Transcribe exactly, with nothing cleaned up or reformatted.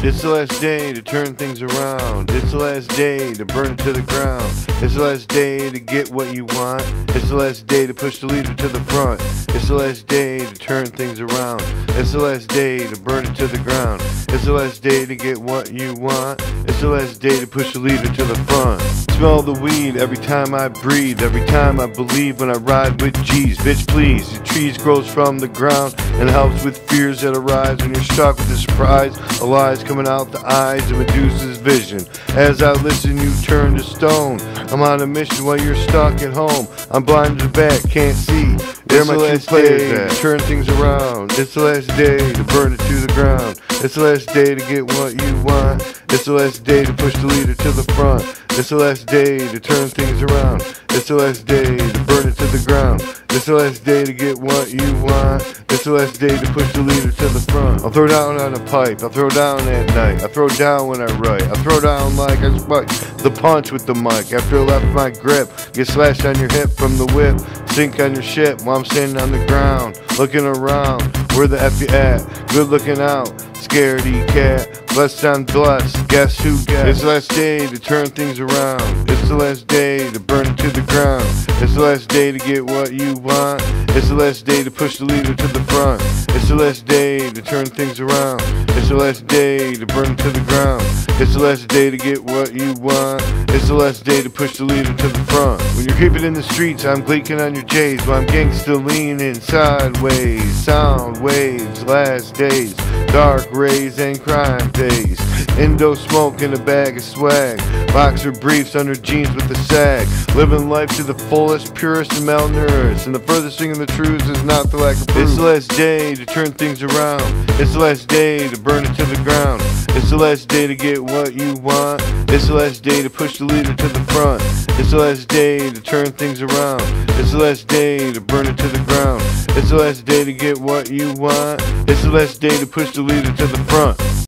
It's the last day to turn things around. It's the last day to burn it to the ground. It's the last day to get what you want. It's the last day to push the leader to the front. It's the last day to turn things around. It's the last day to burn it to the ground. It's the last day to get what you want. It's the last day to push the leader to the front. Smell the weed every time I breathe. Every time I believe when I ride with G's. Bitch please, the trees grows from the ground and helps with fears that arise when you're struck with the surprise of lies coming out the eyes of Medusa's vision. As I listen you turn to stone. I'm on a mission while you're stuck at home. I'm blind to the back, can't see. There my two players at. Turn things around. It's the last day to burn it to the ground. It's the last day to get what you want. It's the last day to push the leader to the front. It's the last day to turn things around. It's the last day to burn it to the ground. It's the last day to get what you want. It's the last day to push the leader to the front. I'll throw down on a pipe. I'll throw down at night. I throw down when I write. I throw down like I spike the punch with the mic. After I left my grip, get slashed on your hip from the whip. Sink on your ship while I'm standing on the ground, looking around. Where the F you at? Good looking out. Scaredy cat. Blessed on blessed. Guess who gets? It's the last day to turn things around. It's the last day to burn it to the ground. It's the last day to get what you want. It's the last day to push the leader to the front. It's the last day to turn things around. It's the last day to burn it to the ground. It's the last day to get what you want. It's the last day to push the leader to the front. When you're creeping in the streets, I'm gleeking on your J's, while I'm gangsta leaning sideways. Sound waves, last days, dark rays and crime days. Indo smoke in a bag of swag. Boxer briefs under jeans with a sag. Living life to the fullest, purest and malnourished. And the furthest thing in the truth is not the lack of proof. It's the last day to turn things around. It's the last day to burn it to the ground. It's the last day to get what you want. It's the last day to push the leader to the front. It's the last day to turn things around. It's the last day to burn it to the ground. It's the last day to get what you want. It's the last day to push the leader to the front.